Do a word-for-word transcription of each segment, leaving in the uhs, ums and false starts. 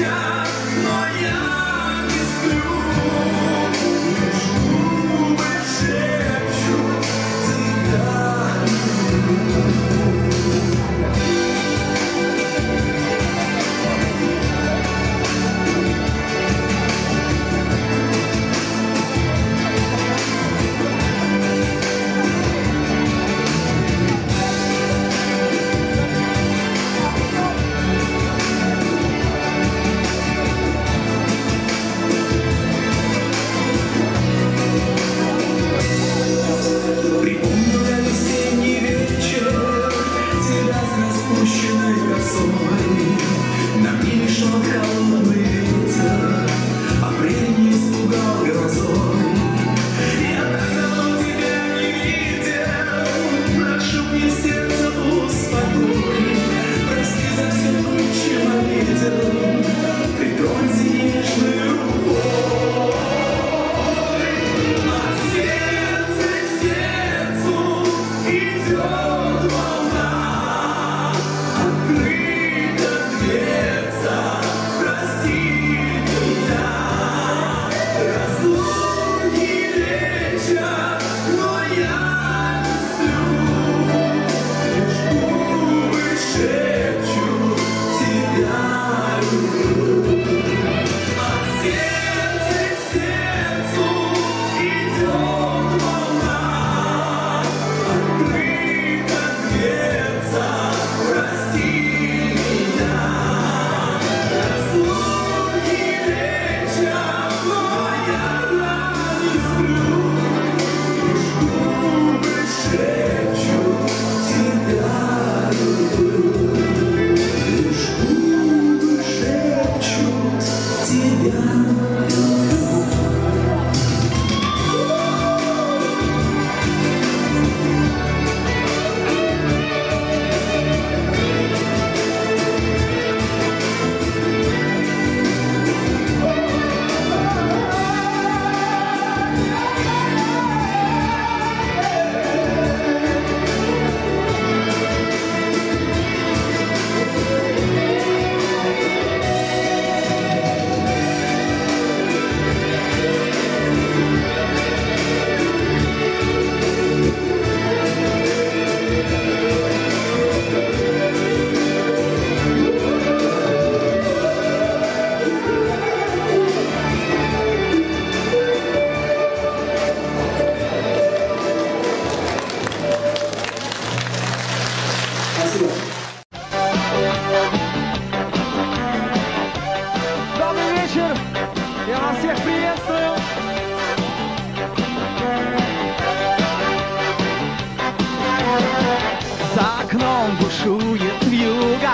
бушует вьюга,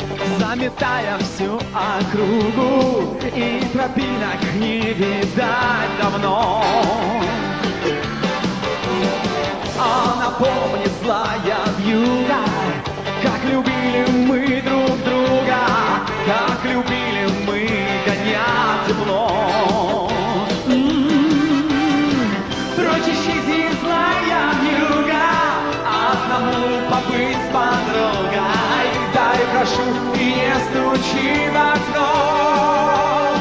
заметая всю округу, и тропинок не видать давно. А напомнит злая вьюга, как любили мы друг друга, как любили мы гонять тепло. Прочь исчезни, злая вьюга, одному побыть с подругой. Дай, прошу, и не стучи в окно.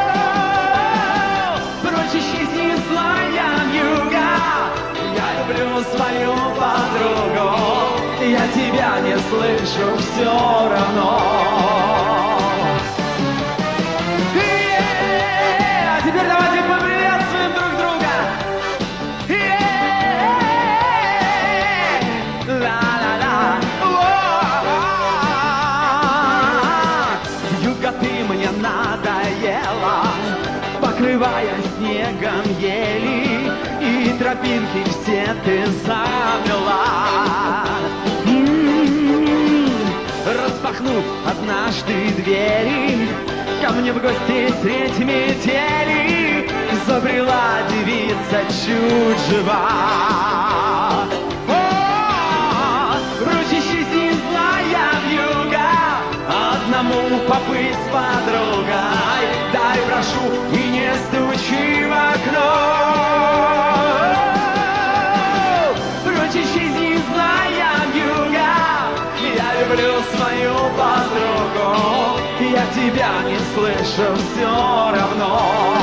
Прочь исчезни, злая вьюга, я люблю свою подругу, я тебя не слышу все равно. А теперь давайте поприветствуем друг друга. Ла-ла-ла. Вьюга, ты мне надоела, покрывая снегом ели, и тропинки все ты замела. М-м-м. Распахнув однажды двери, ко мне в гости средь метели забрела девица чуть жива. О, прочь исчезни, злая вьюга, одному побыть с подругой. Дай, прошу, и не стучи в окно. Прочь исчезни, злая вьюга, я люблю свою подругу, я тебя не слышу слышу все равно.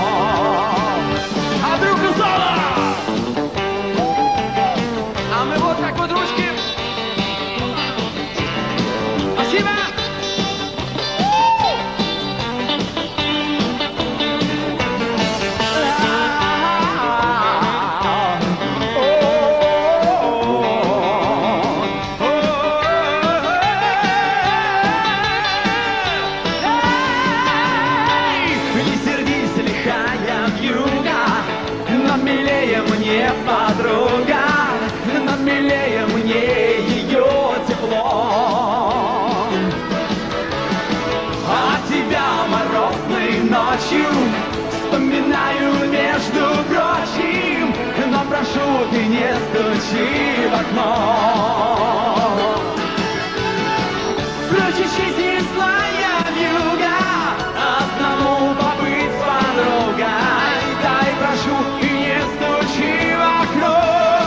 А вдруг и соло? А мы вот так вот ручки. Спасибо. Подруга, но милее мне ее тепло. А тебя морозной ночью вспоминаю, между прочим, но прошу, ты не стучи в окно. Прочь исчезни, злая вьюга, одному побыть с подругой. Дай, прошу, и не стучи в окно.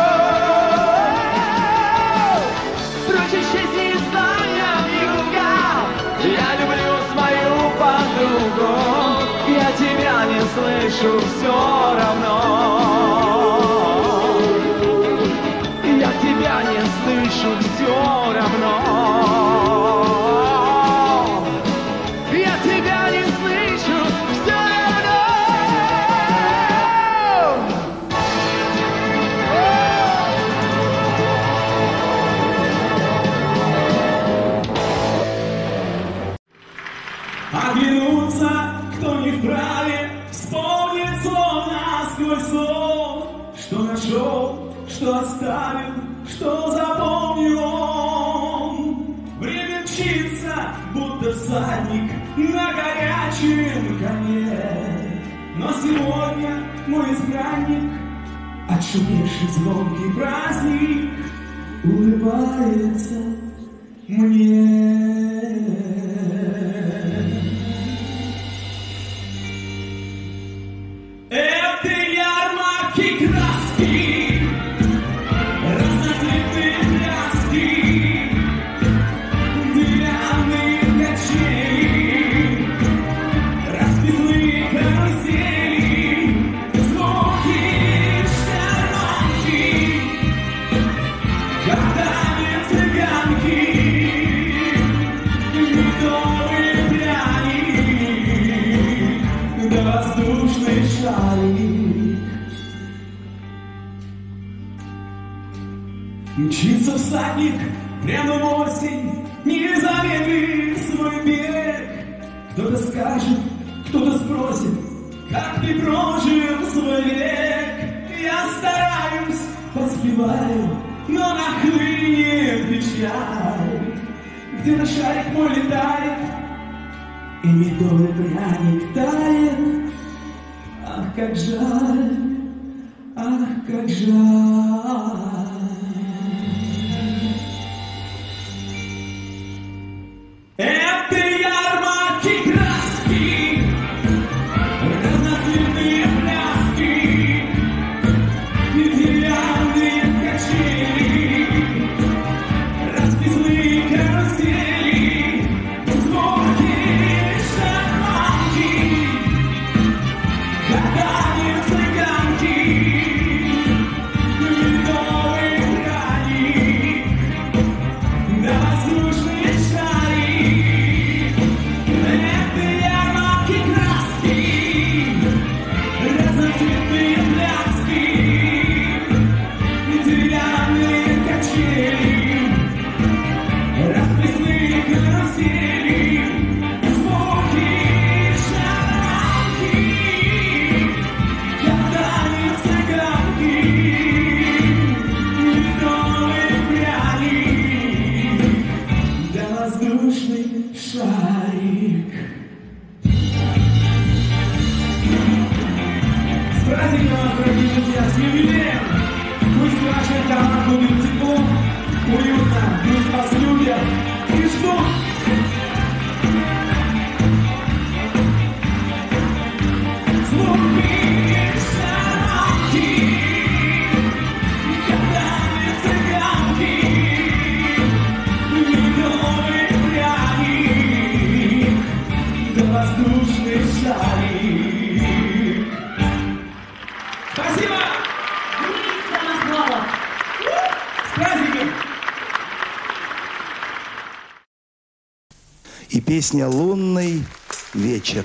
Прочь исчезни, злая вьюга, я люблю свою подругу, я тебя не слышу все равно. Я тебя не слышу все равно. Я тебя не слышу все равно. Оглянуться, кто не вправе, вспомнит словно сквозь сон, что нашел, что оставил, что запомнил он. Время мчится, будто всадник на горячем коне. Но сегодня мой избранник, отшумевший звонкий праздник, улыбается мне. Это ярмарки краски, разноцветные пляски, деревянные качели, расписные карусели, звуки шарманки, катание цыганки, медовые пряники, да воздушный шарик. Мчится всадник прямо в осень, не замедли свой бег. Кто-то скажет, кто-то спросит, как ты прожил свой век. Я стараюсь, поспеваю, но нахлынет печаль. Где-то шарик мой летает, и медовый пряник тает. Ах, как жаль, ах, как жаль. Это ярмарки краски, разноцветные пляски, деревянные качели, расписные карусели, звуки шарманки, катание цыганки, медовый пряник, да воздушный шарик. Шарик. С праздником вас, дорогие друзья, с юбилеем! Пусть ваши дома будут тепло, уютно, пусть вас любят и ждут. Звуки шарманки, катание цыганки, медовый пряник, да воздушный Песня «Лунный вечер».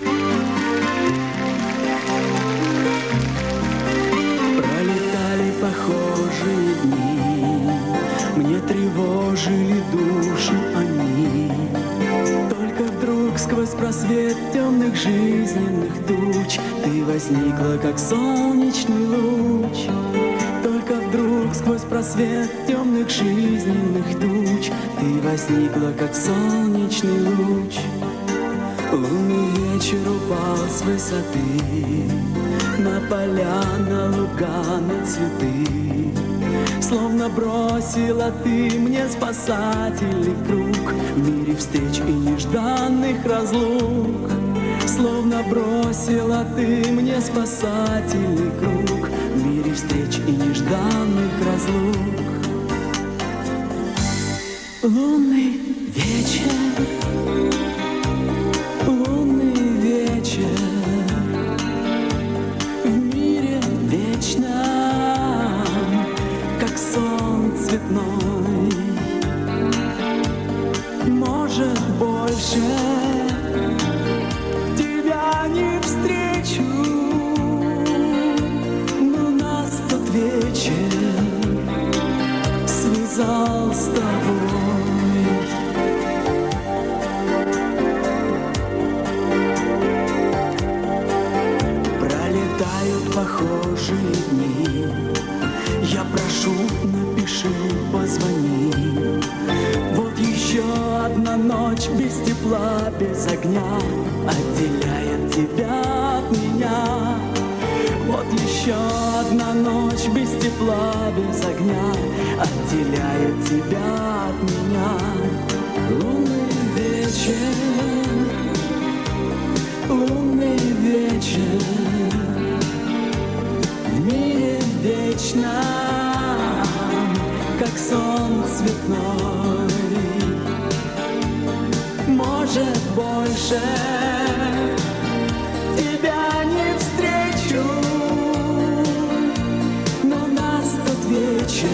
Пролетали похожие дни, мне тревожили душу они. Только вдруг сквозь просвет темных жизненных туч ты возникла, как солнечный луч. Только вдруг сквозь просвет темных жизненных туч ты возникла, как солнечный луч. Лунный вечер упал с высоты на поля, на луга, на цветы. Словно бросила ты мне спасательный круг в мире встреч и нежданных разлук. Словно бросила ты мне спасательный круг в мире встреч и нежданных разлук. Лунный вечер, лунный вечер, в мире вечном, как сон цветной. Может, больше тебя не встречу, но нас тот вечер связал с тобой. Пролетают похожие дни, я прошу, напиши, позвони. Вот еще одна ночь без тепла, без огня отделяет тебя от меня. Вот еще одна ночь без тепла, без огня отделяет тебя от меня. Лунный вечер, лунный вечер, в мире вечном, как сон цветной. Может, больше тебя не встречу, но нас тот вечер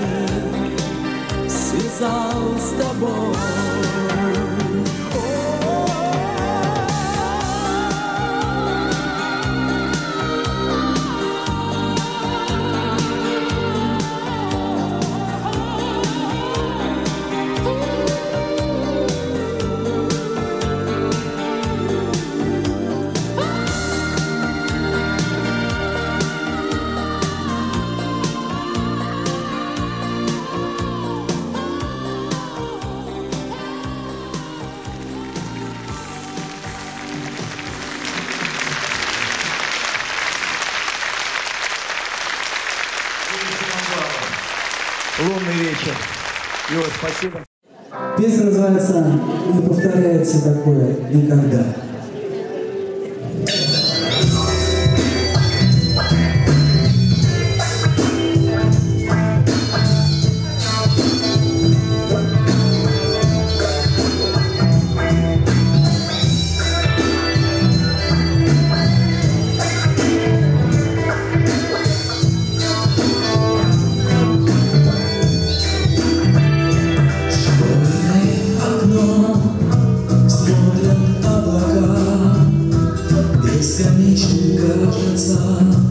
связал с тобой. «Лунный вечер». Юра, спасибо. Песня называется «Не повторяется такое никогда». Бесконечным кажется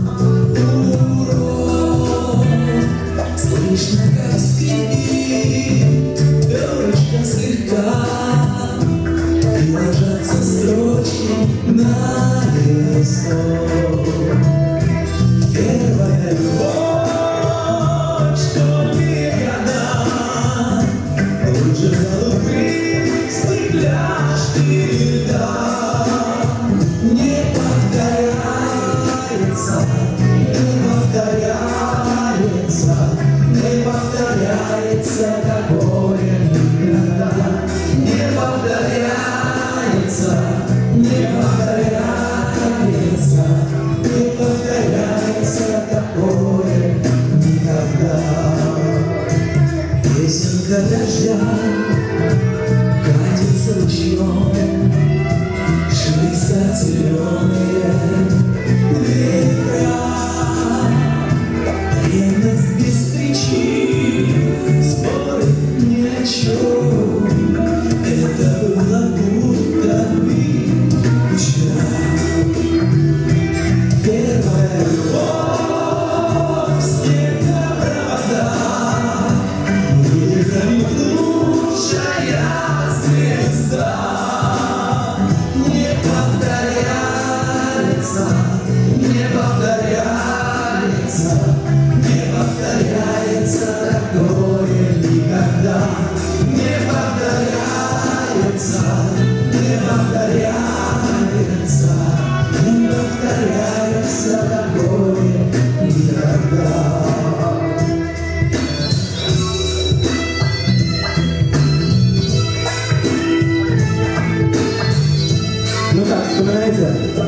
урок. Слышно, как скрипит дорожка слегка, и ложатся строчки на листок. Первая любовь, что никогда лучше голубых стекляшки льда. Не повторяется, не повторяется, не повторяется такое никогда. Не повторяется, не повторяется, не повторяется, не повторяется такое никогда. Не повторяется, не повторяется, не повторяется такое никогда. Ну как, вспоминаете?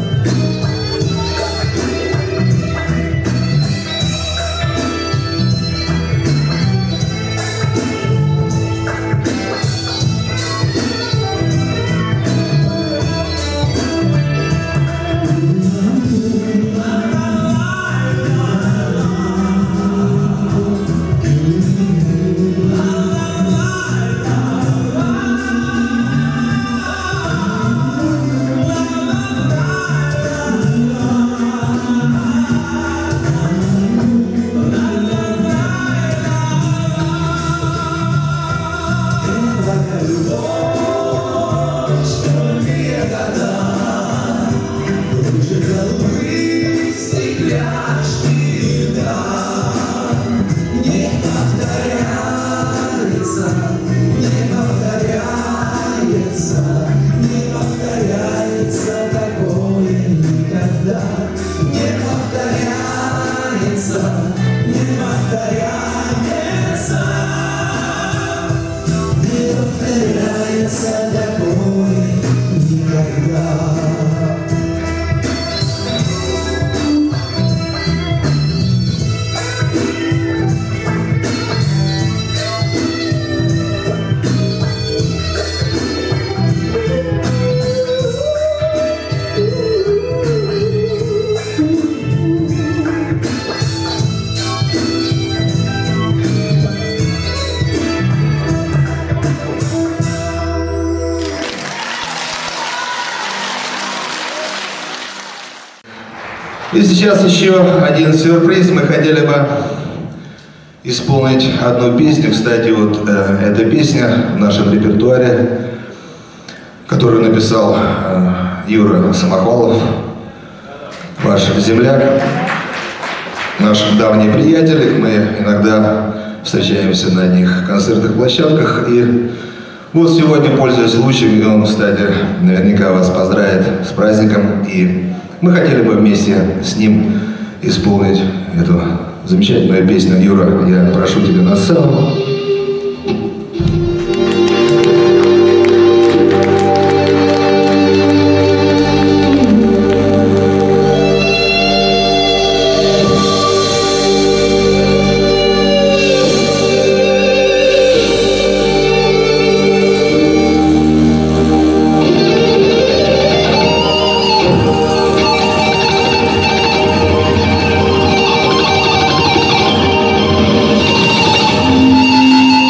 И сейчас еще один сюрприз. Мы хотели бы исполнить одну песню. Кстати, вот э, эта песня в нашем репертуаре, которую написал э, Юра Самохвалов, ваш земляк, наш давний приятель. Мы иногда встречаемся на одних концертных площадках. И вот сегодня, пользуясь случаем, он, кстати, наверняка вас поздравит с праздником. И мы хотели бы вместе с ним исполнить эту замечательную песню. Юра, я прошу тебя на сцену. Thank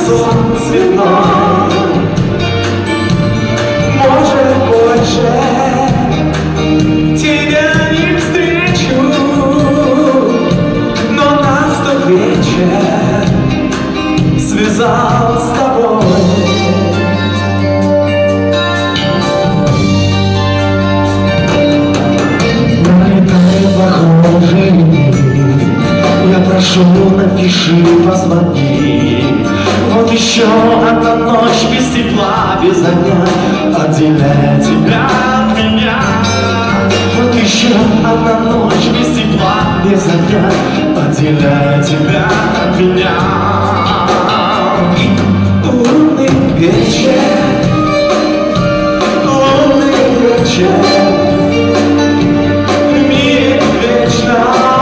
сон цветной. Может, больше тебя не встречу, но нас тот вечер связал с тобой. Пролетая похожие, я прошу, напиши, позвони. Вот еще одна ночь без тепла, без огня, отделяет тебя от меня. Вот еще одна ночь без тепла, без огня, отделяет тебя от меня. Лунный вечер, лунный вечер, в мире вечно,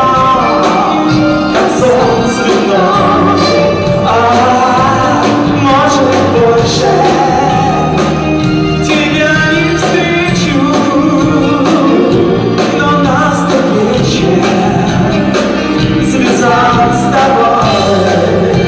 как сон цветной. А может, больше тебя не встречу, но нас тот вечер связал с тобой.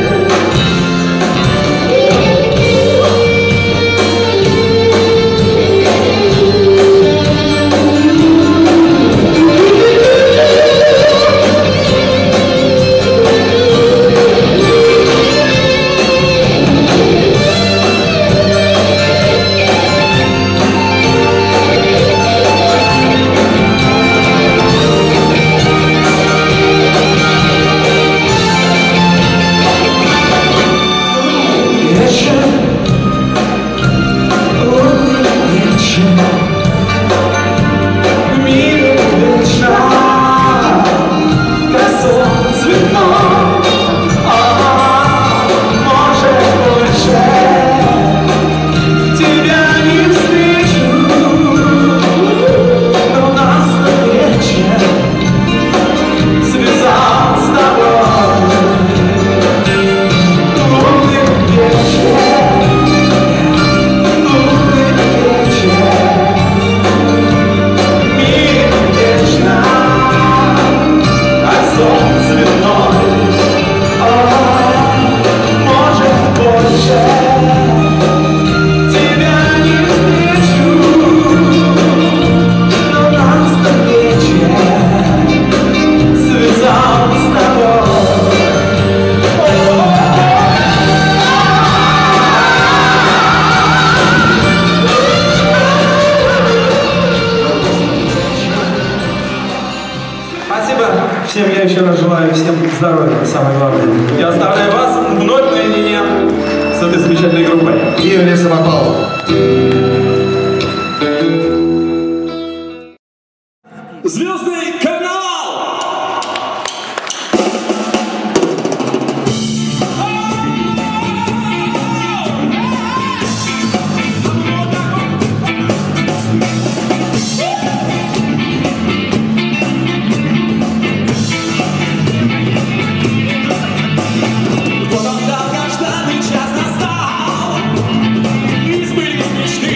Всем я еще раз желаю всем здоровья, самое главное. Я оставляю вас вновь наедине с этой замечательной группой. Юрий Самопалов. Звездный канал! Долгожданный час настал, и сбылись мечты.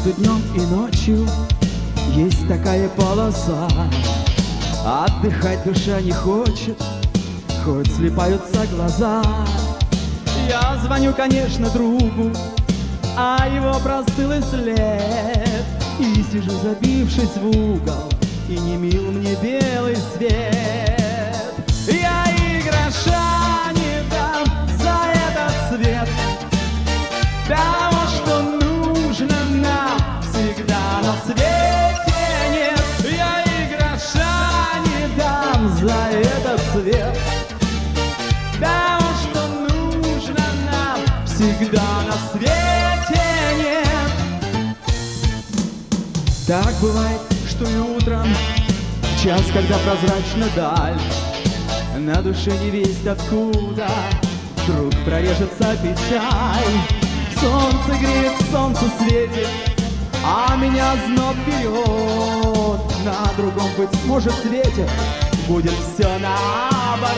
Между днем и ночью есть такая полоса. Отдыхать душа не хочет, хоть слипаются глаза. Я звоню, конечно, другу, а его простыл и след. И сижу, забившись в угол, и не мил мне белый свет. Я и гроша не дам за этот свет того, что нужно нам всегда на свете нет. Я и гроша не дам за этот свет того, что нужно нам всегда на свете нет. Так бывает, что и утром, в час, когда прозрачна даль, на душе не весть откуда вдруг прорежется печаль. Солнце греет, солнце светит, а меня зноб берет. На другом, быть может, свете будет все наоборот.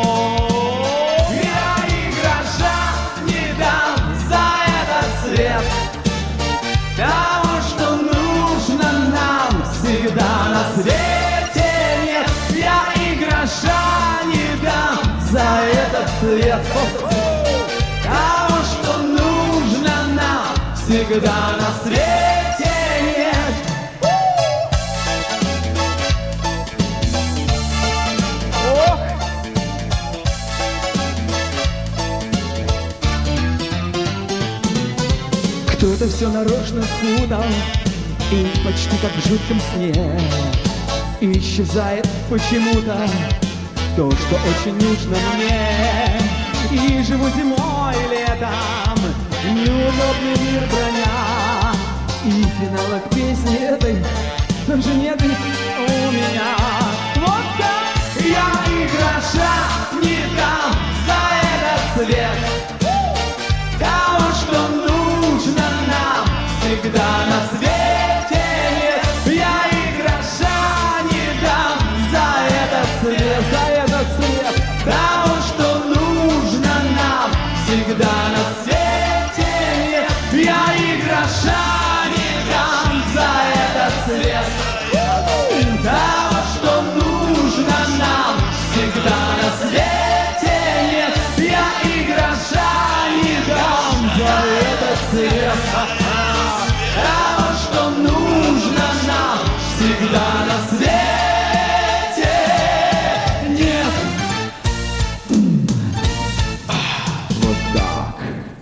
Я и гроша не дам за этот свет того, что нужно нам всегда на свете нет. Я и гроша не дам за этот свет того, что нужно нам всегда на свете нет. Ох! Кто-то все нарочно спутал, и почти как в жутком сне исчезает почему-то то, что очень нужно мне. И живу зимой и летом, неудобный мир броня, и финала к песне этой тоже нет ведь у меня. Вот так я и гроша не дам за этот свет того, что нужно нам всегда на свете нет. Я и гроша не дам за этот свет, за этот свет того, что нужно нам всегда на свете нет. Я и гроша не дам за этот свет того, что нужно нам всегда на свете нет. Я и гроша не дам за этот свет того, что нужно нам всегда на свете нет. Вот так.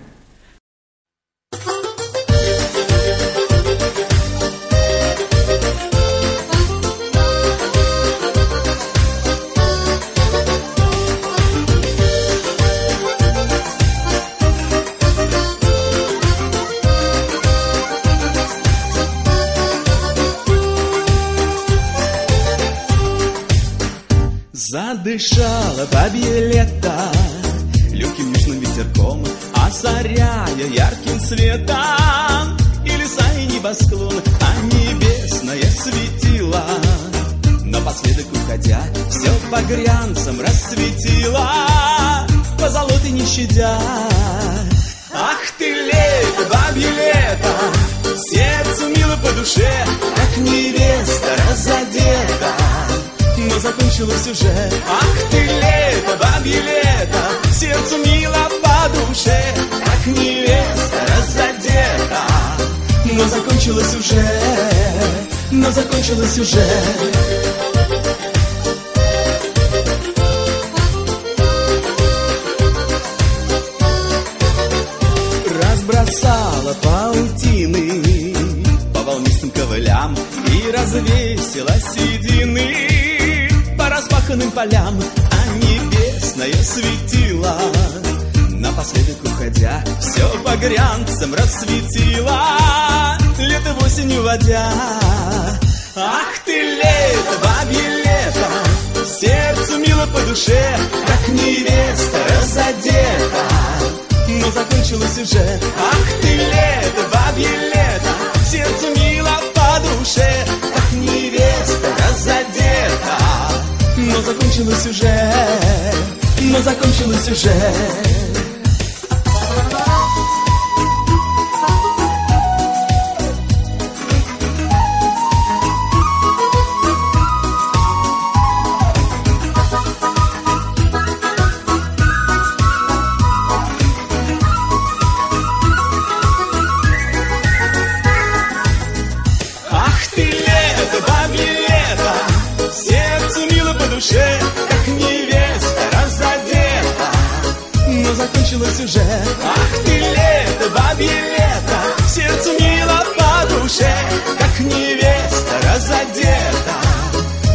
Задышало бабье лето легким нежным ветерком, озаряя ярким светом и леса, и небосклон, а небесное светило. Напоследок уходя, все багрянцем расцветило, позолотой не щадя. Ах ты лето, бабье лето, сердцу мило по душе, как невеста разодета. Но закончилось уже. Ах ты лето, бабье лето, сердцу мило по душе, как невеста разодета. Но закончилось уже, но закончилось уже. Разбросала паутины по волнистым ковылям и развесила седины по распаханным полям, а небесное светило напоследок уходя, все багрянцем расцветило, лето в осень уводя. Ах ты лето, бабье лето, сердцу мило по душе, как невеста разодета. Но закончилось уже. Ах ты лето, бабье лето, сердцу мило по душе, как невеста разодета. Но закончилось уже, но закончилось уже.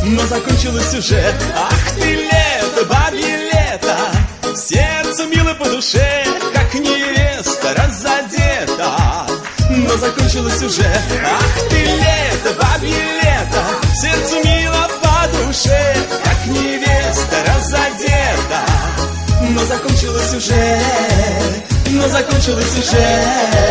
но закончилось уже. Ах ты лето, бабье лето, сердцу мило по душе, как невеста разодета, но закончилось уже. Ах ты лето, бабье лето, сердцу мило по душе, как невеста разодета, но закончилось уже, но закончилось уже.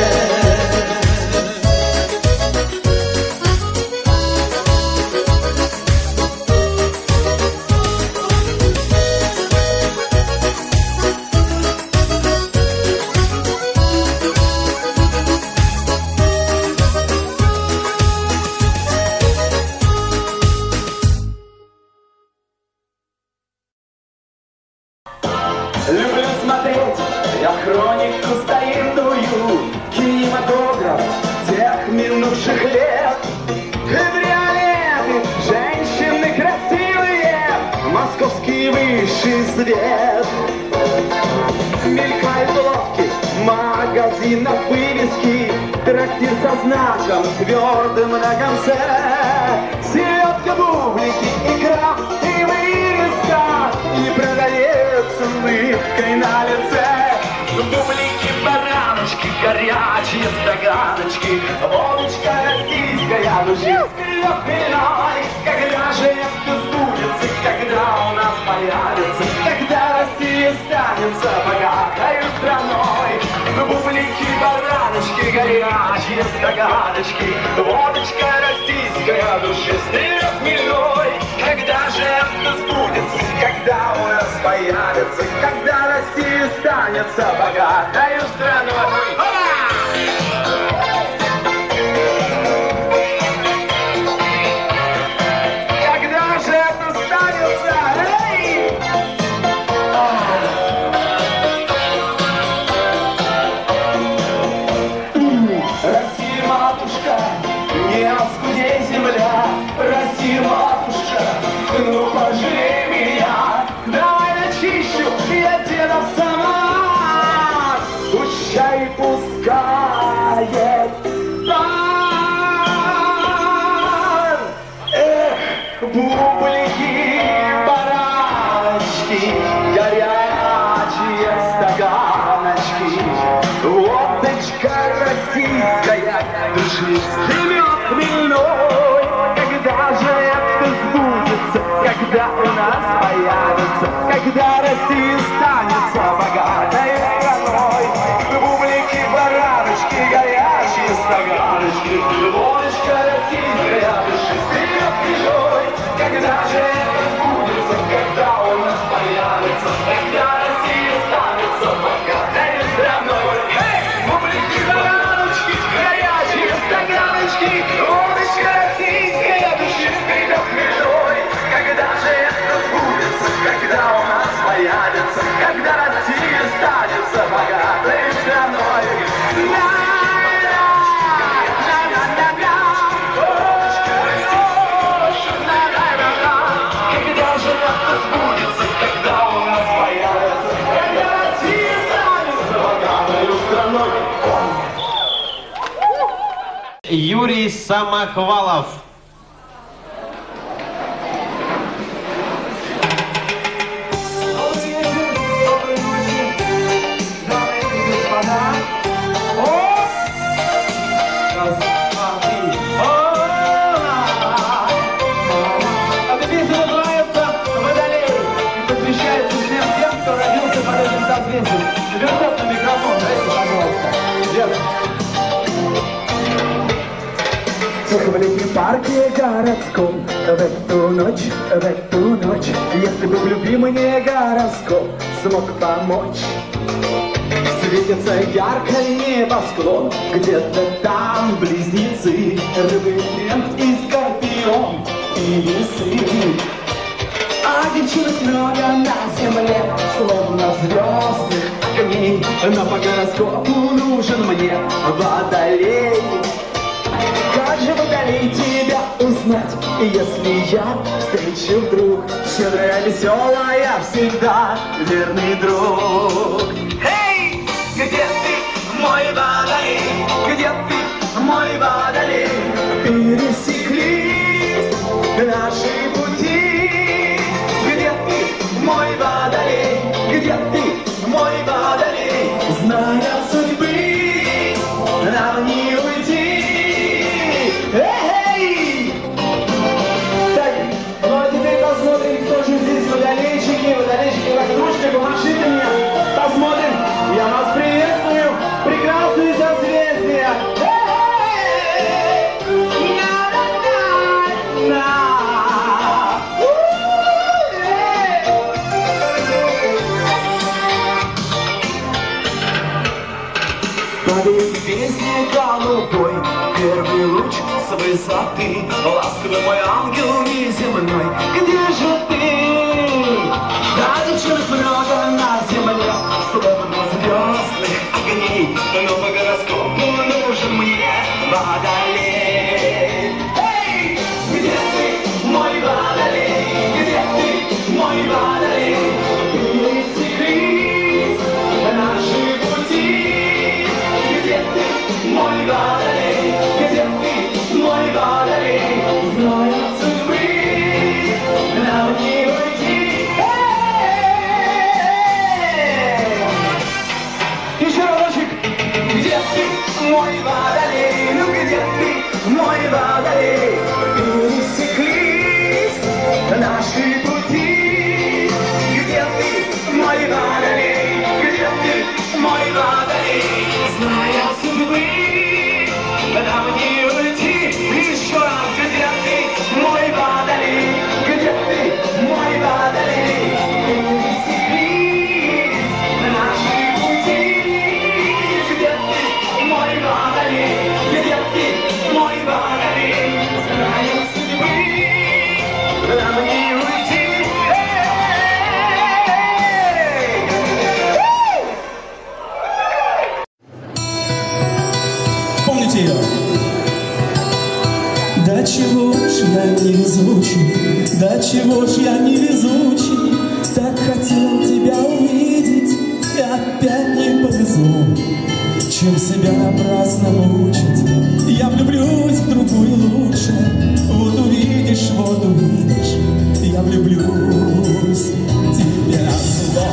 Люблю смотреть, я хронику старинную, кинематограф тех минувших лет. Кабриолеты, женщины красивые, московский высший свет. Мелькают лодки, магазинов вывески, трактир со знаком твердым на конце. Селедка, бублики, икра и вырезка, и продавец с улыбкой на лице. Бублики, бараночки, горячие стаканочки, водочка российская, душистый виной. Когда же это сбудется, когда у нас появится, когда Россия станется богатой страной? Бублики, бараночки, горячие стаканочки, водочка российская, душистый хмельной. Когда же это сбудется, когда у нас появится, когда Россия станется богатой страной? Когда же это станется? Эй! Россия, матушка, не оскудей земля. Россия, матушка, ну пожалей меня. Давай начищу я дедов сама, пущай пускает пар. Эх, бублики, бараночки, горячие стаканочки, водочка российская, душистый мед хмельной. Когда же это сбудется, когда у нас появится, когда Россия станется богатой страной? Бублики, бараночки, горячие стаканочки, водочка российская, душистый мед хмельной. Когда же это сбудется, когда у нас появится, когда Россия станется богатой страной? Бублики, бараночки, горячие стаканочки, водочка российская, душистый мед хмельной. Когда же это сбудется, когда у нас появится, когда Россия станется богатой страной? Когда же это сбудется, когда у нас появится, когда Россия станется богатой страной? Юрий Самохвалов. Доброй ночи, дамы и господа. О! Раз, два, три. О! Эта песня называется «Водолей» и посвящается всем тем, кто родился под этим созвездием. Верхов на микрофон, дайте, пожалуйста. Девушка. В летнем парке городском в эту ночь, в эту ночь, если бы в любимый гороскоп смог помочь. Светится ярко небосклон, где-то там близнецы, рыбы, стрель и скорпион, и весы. А девчонок много на земле, словно звездных огней, но по гороскопу нужен мне водолей. Как же водолей тебя узнать, если я встречу вдруг щедрая, веселая, всегда верный друг? Эй, где ты, мой водолей? Где ты, мой водолей? Пересеклись наши пути. ты, ласковый мой ангел неземной, где же ты? Да, девчонок много на земле, словно звездных огней, но по гороскопу нужен мне водолей. Эй, где ты, мой водолей? Где ты, мой водолей? Пересеклись наши пути. Где ты, мой водолей? Где ты, мой водолей? Знаю судьбы, нам не уйти. Еще разочек. Где ты, мой водолей? Ну где ты, мой водолей? Пересеклись наши пути. Где ты, мой водолей? Где ты, мой водолей? Зная судьбы, нам не уйти. Еще раз, где ты, мой водолей? Где ты, мой водолей? Пересеклись наши пути. Где ты, мой водолей? Где ты, мой водолей? Зная судьбы, нам не уйти. Помните ее? Да чего ж я невезучий, да чего ж я невезучий, так хотел тебя увидеть и опять не повезло. Чем себя напрасно мучить, я влюблюсь в другую лучше. Вот увидишь, вот увидишь, я влюблюсь в тебя зло.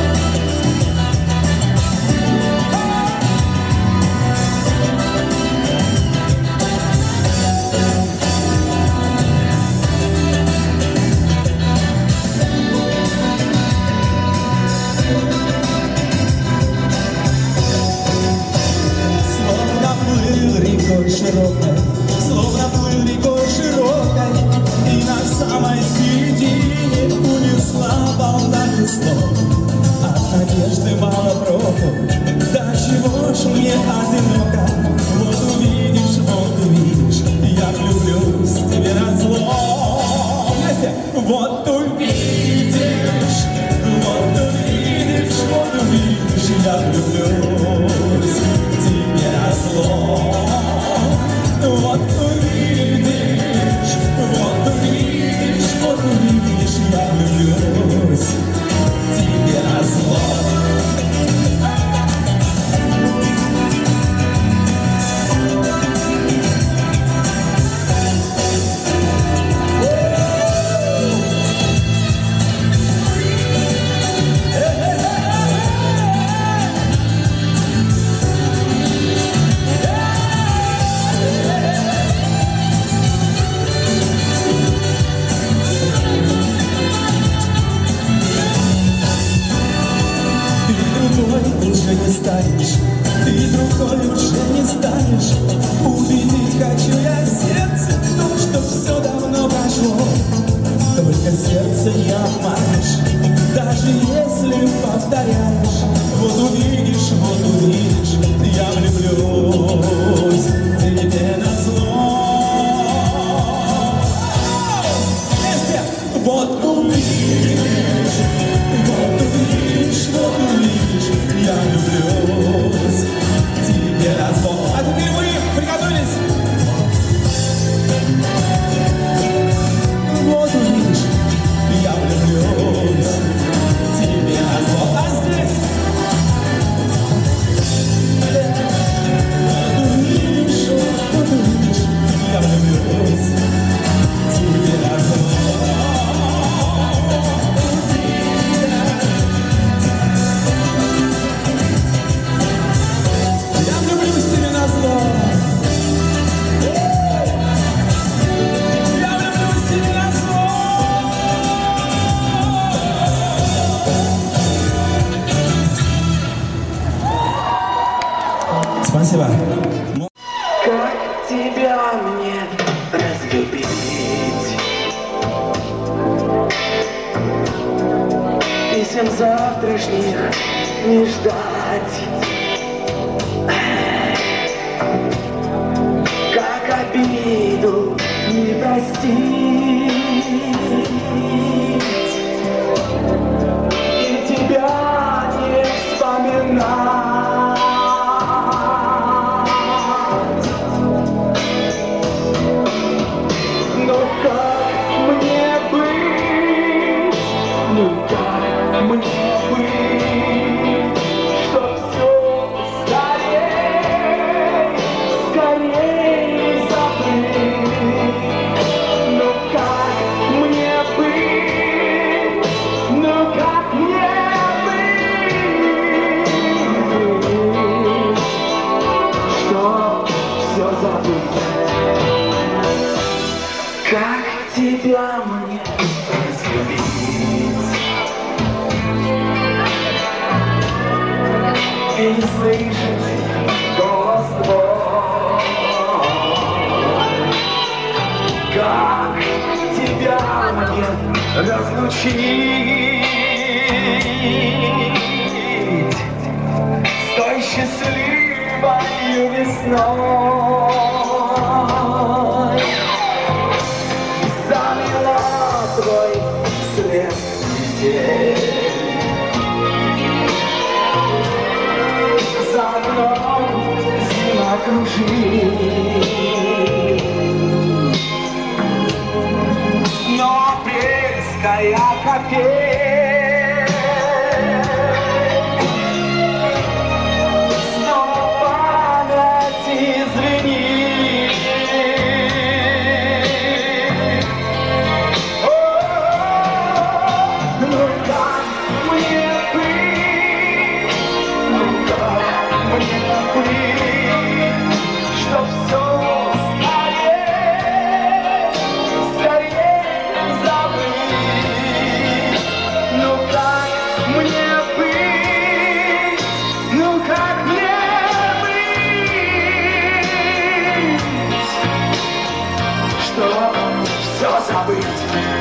Широкой, словно плыл рекой широкой, и на самой середине унесла волна веслов. От надежды мало проку, да чего ж мне одиноко. Вот увидишь, вот увидишь, я влюблюсь в тебе назло. Вместе! Вот увидишь, вот увидишь, вот увидишь, я влюблюсь в тебе назло. Вот увидишь, вот увидишь, вот увидишь, я влюблюсь тебе назло. Уже не станешь, ты другой уже не станешь. Увидеть хочу я сердце, то, что все давно прошло. Только сердце не обманешь, даже если повторяешь. Вот увидишь, вот увидишь, я влюблюсь тебе назло. Вместе! Вот увидишь, вот увидишь, вот увидишь, я влюблюсь тебе назло. А теперь мы приготовились. Вот увидишь, я влюблюсь тебе назло. А здесь вот увидишь, вот увидишь, я влюблюсь тебе назло. Спасибо. Как тебя мне разлюбить? Писем завтрашних не ждать. Как обиду Ну как мне быть, чтоб все скорей, скорей забыть? Ну как мне быть, ну как мне быть, чтоб все забыть? Как тебя мне разлюбить и не слышать голос твой? Как тебя мне разлучить с той счастливой весной? Замела твой след метель, за мной зима кружит, но апрельская капель снова память извинит. Чтоб все скорее, скорее забыть. Ну как мне быть, ну как мне быть, чтоб все забыть?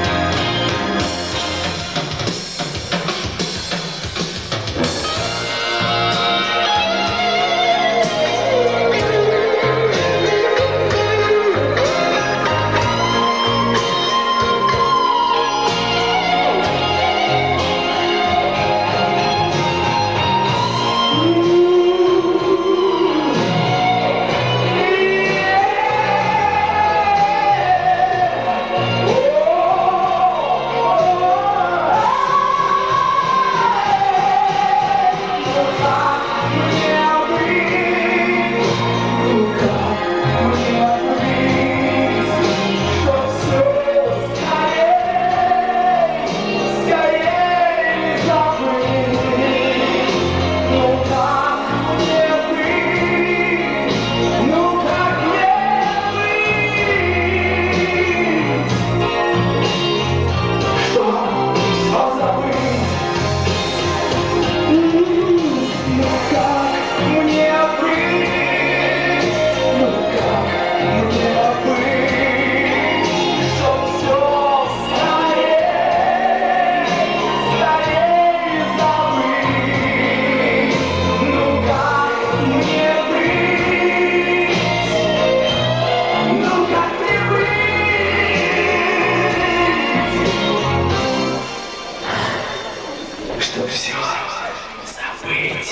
Чтоб все забыть.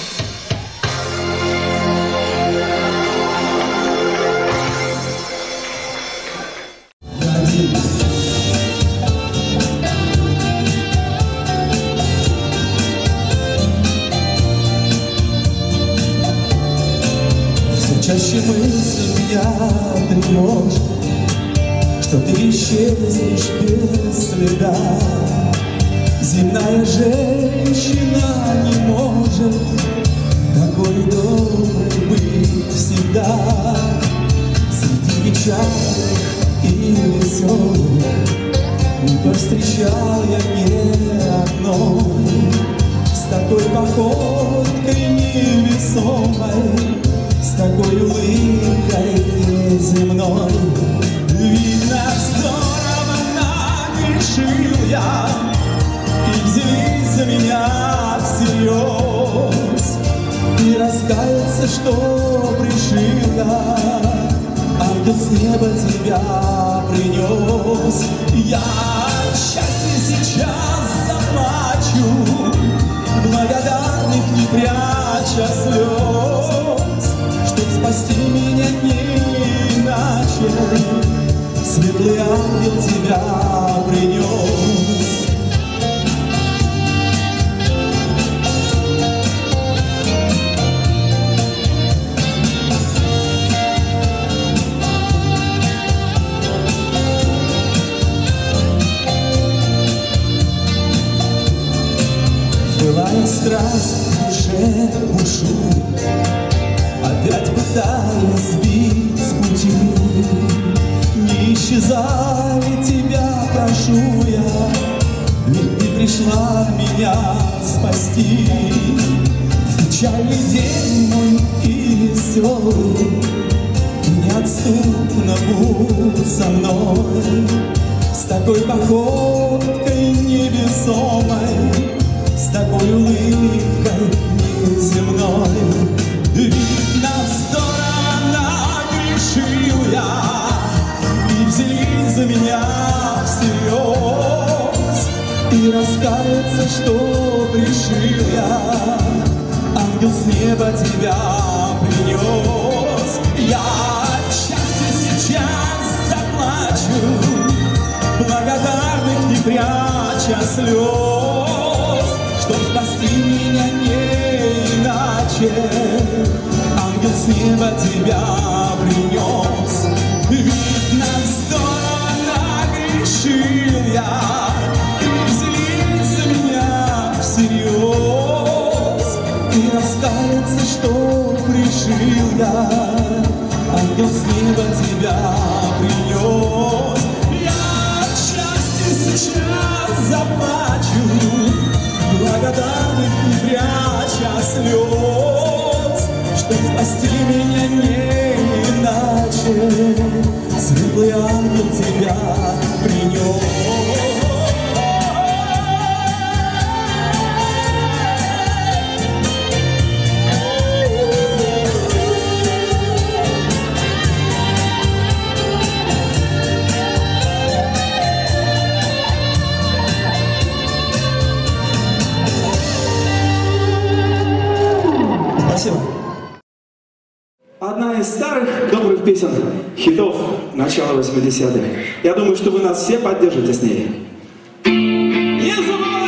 Все чаще мысли меня тревожат, что ты исчезнешь без следа. Земная женщина не может такой доброй быть всегда. Среди печальных и веселых не повстречал я ни одной с такой походкой невесомой, с такой улыбкой неземной. Видно, здорово нагрешил я, и взялись за меня всерьез, и раскаяться, что пришил я, ангел с неба тебя принес. Я от счастья сейчас заплачу, благодарных не пряча слез, чтоб спасти меня не иначе, светлый ангел тебя принес. Былая страсть уже бушует, опять пытаясь сбить с пути. Не исчезай, тебя прошу я, ведь ты пришла меня спасти. В печальный день мой и веселый, неотступно будь со мной. С такой походкой невесомой, с такой улыбкой неземной. Видно, здорово грешил я, и взялись за меня всерьез. И раскаяться, что грешил я, ангел с неба тебя принес. Я от счастья сейчас заплачу, благодарных не пряча слез, чтоб спасти меня не иначе, ангел с неба тебя принес. Видно, здорово грешил я, и взялись за меня всерьез. И раскаяться, что грешил я, ангел с неба тебя принес. Сейчас заплачу, благодарных не пряча слез, чтоб спасти меня не иначе, светлый ангел тебя принес. Спасибо. Одна из старых добрых песен, хитов начала восьмидесятых. Я думаю, что вы нас все поддержите с ней. Не забывай!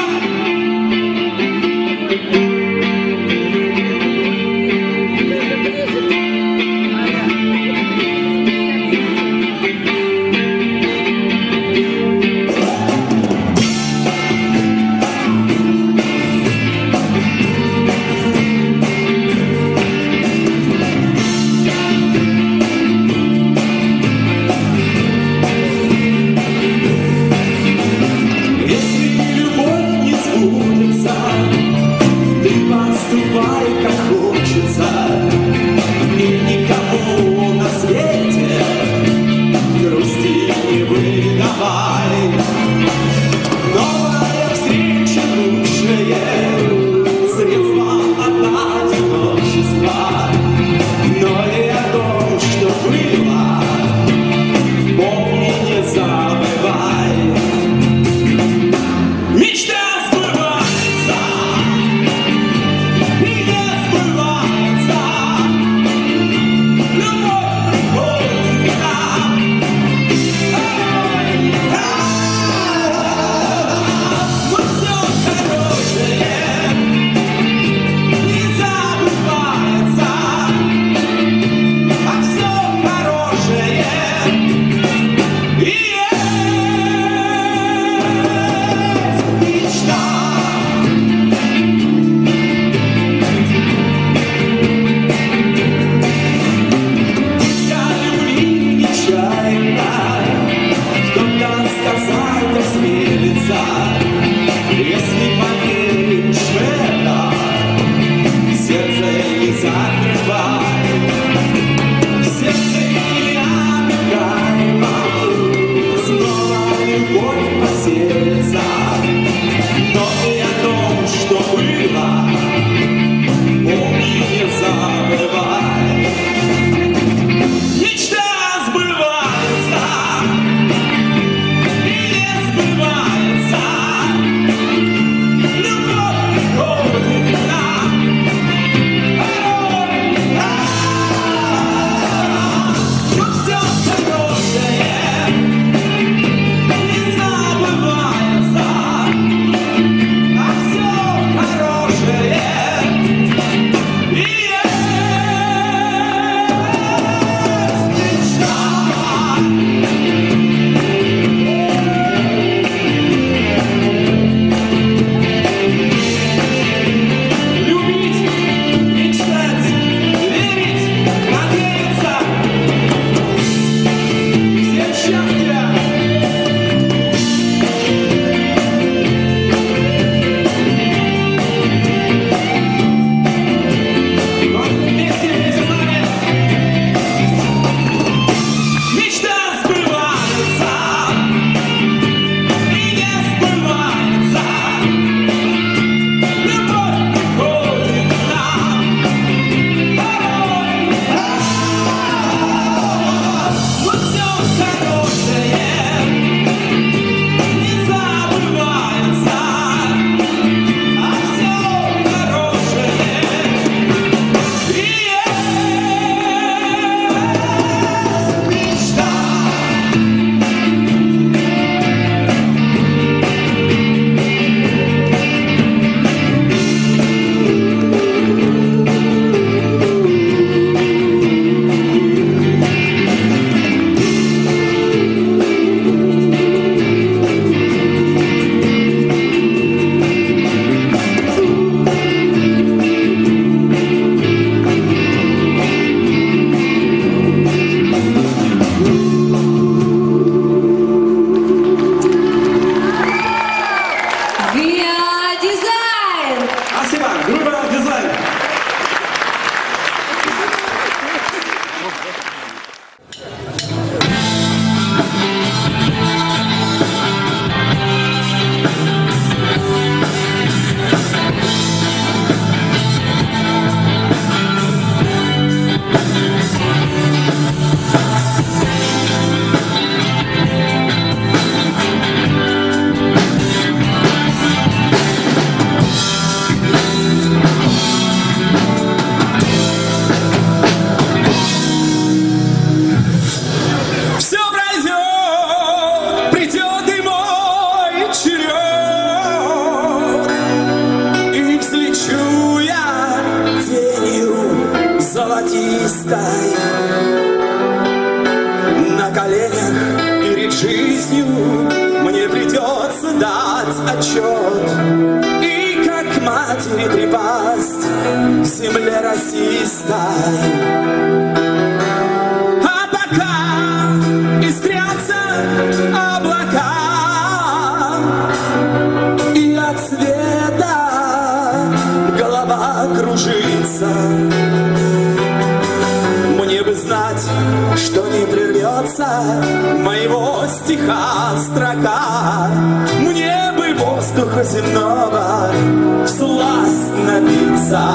Сбывается, и не сбывается. золотистой. На коленях перед жизнью мне придется дать отчет и как матери припасть к земле росистой. А пока искрятся облака и от света голова кружится, мне бы знать, что не прервется моего стиха строка. Мне бы воздуха земного всласть напиться.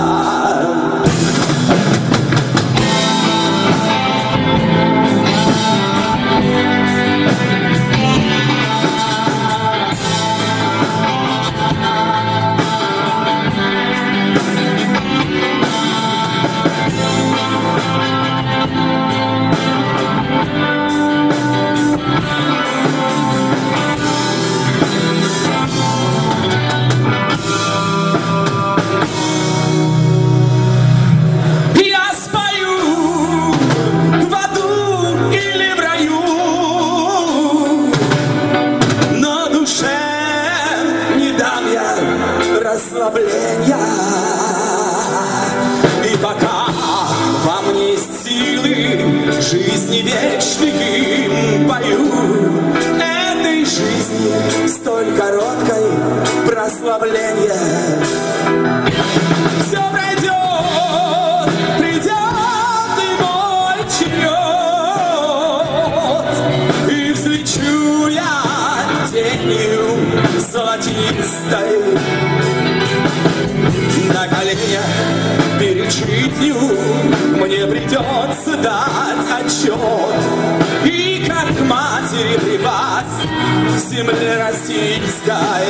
И пока во мне есть силы жизни вечные, пою этой жизни столь короткой прославление. Все пройдет, придет и мой черед, и взлечу я тенью золотистой. На коленях перед жизнью мне придется дать отчет и как матери припасть к земле российской.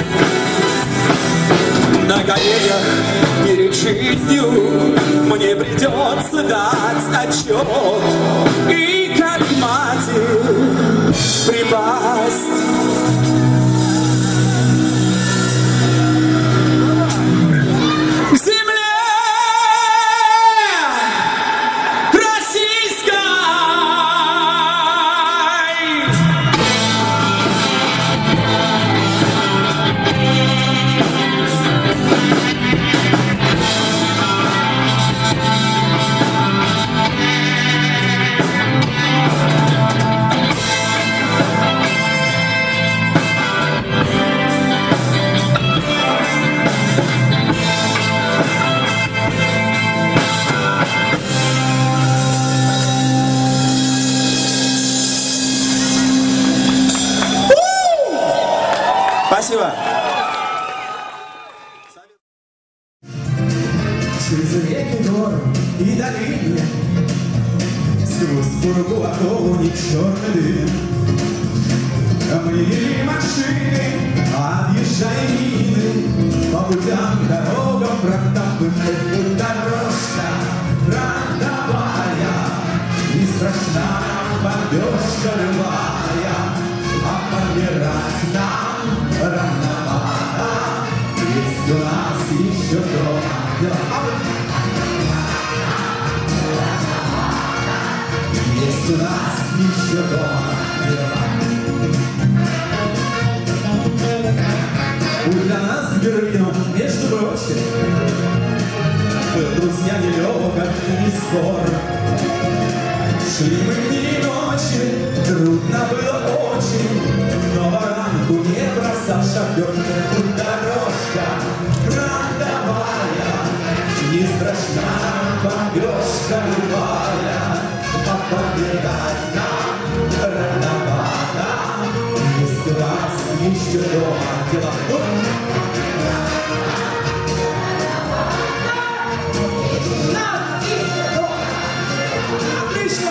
На коленях перед жизнью мне придется дать отчет и как матери припасть. Спасибо. Через реки, горы и долины, сквозь пургу оковы черный дым. Мы вели машины, объезжая мины, по путям, дорогам протоптанным. Дорожка фронтовая, и страшна бомбежка любая, а помирать нам рановато. Есть у нас еще дома. Есть у нас еще дома. Путь для нас в Берлину, между прочим, был, друзья, нелегок и не скоро. Шли мы дни и ночи, трудно было очень, но баранку не бросал шофер. Путь дорожка фронтовая, не страшна бомбежка любая, а побеждать нам рановато. Есть у нас еще дома дела. Отлично!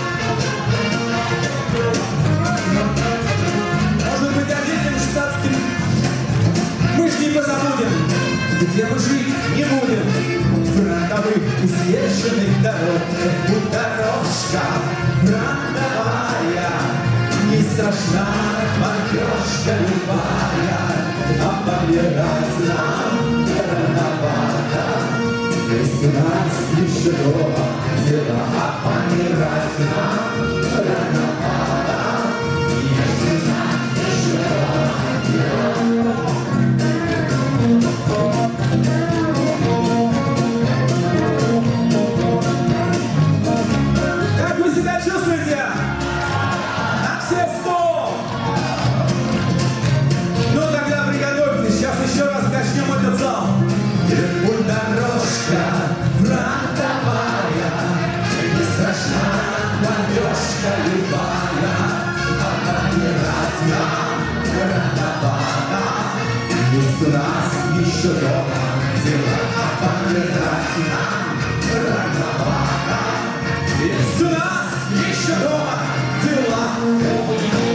Может быть, родителям штатским мы ж не позабудем, где мы жить не будем. Фронтовых извешенных дорог, будь дорожка фронтовая, не страшна бомбежка любая, а помирать нам рановато. Есть у нас еще дома дела. Есть у нас еще дома дела, помирать нам рановато. Есть у нас еще дома дела.